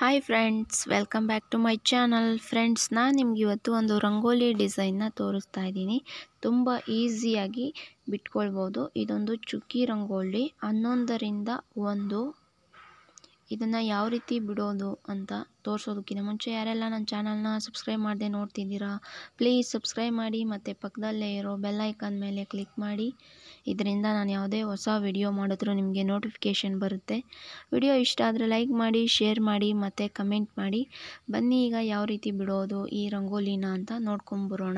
Hi friends, welcome back to my channel. Friends, ನಾನು ನಿಮ್ಗೆ ಇವತ್ತು ಒಂದು ರಂಗೋಲಿ ಡಿಸೈನ್ನ ತೋರಿಸ್ತಾ ಇದ್ದೀನಿ. ತುಂಬ ಈಸಿಯಾಗಿ ಬಿಟ್ಕೊಳ್ಬೋದು. ಇದೊಂದು ಚುಕ್ಕಿ ರಂಗೋಲಿ 11ರಿಂದ 1. ಇದನ್ನು ಯಾವ ರೀತಿ ಬಿಡೋದು ಅಂತ ತೋರಿಸೋದಕ್ಕಿಂತ ಮುಂಚೆ ಯಾರೆಲ್ಲ ನನ್ನ ಚಾನಲ್ನ ಸಬ್ಸ್ಕ್ರೈಬ್ ಮಾಡದೆ ನೋಡ್ತಿದ್ದೀರಾ, ಪ್ಲೀಸ್ ಸಬ್ಸ್ಕ್ರೈಬ್ ಮಾಡಿ ಮತ್ತು ಪಕ್ಕದಲ್ಲೇ ಇರೋ ಬೆಲ್ ಐಕಾನ್ ಮೇಲೆ ಕ್ಲಿಕ್ ಮಾಡಿ. ಇದರಿಂದ ನಾನು ಯಾವುದೇ ಹೊಸ ವಿಡಿಯೋ ಮಾಡಿದ್ರೂ ನಿಮಗೆ ನೋಟಿಫಿಕೇಷನ್ ಬರುತ್ತೆ. ವಿಡಿಯೋ ಇಷ್ಟ ಆದರೆ ಲೈಕ್ ಮಾಡಿ, ಶೇರ್ ಮಾಡಿ ಮತ್ತು ಕಮೆಂಟ್ ಮಾಡಿ. ಬನ್ನಿ ಈಗ ಯಾವ ರೀತಿ ಬಿಡೋದು ಈ ರಂಗೋಲಿನ ಅಂತ ನೋಡ್ಕೊಂಬರೋಣ.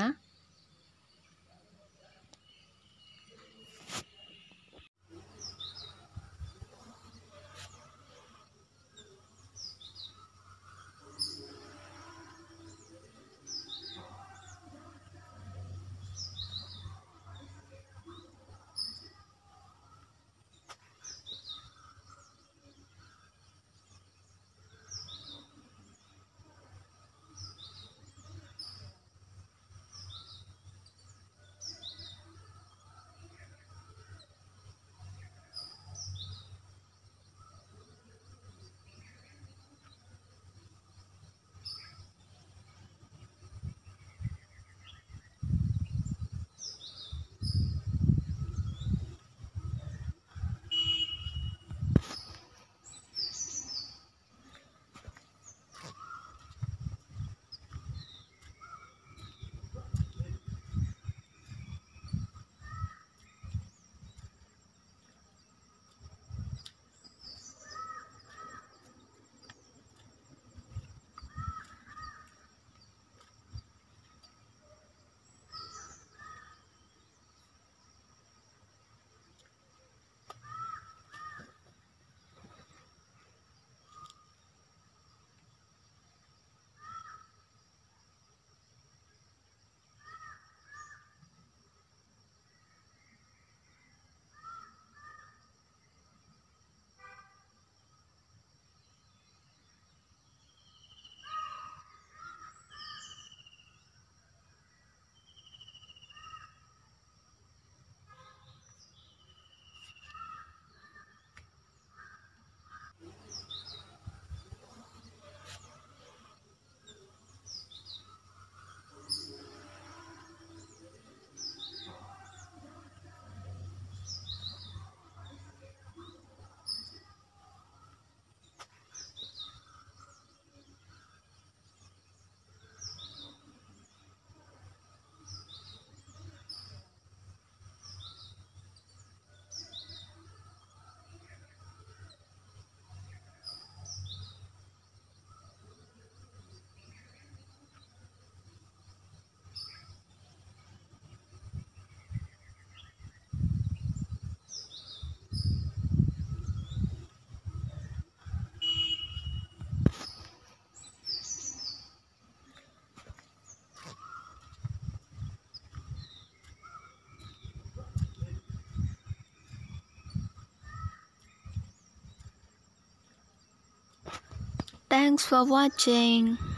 Thanks for watching.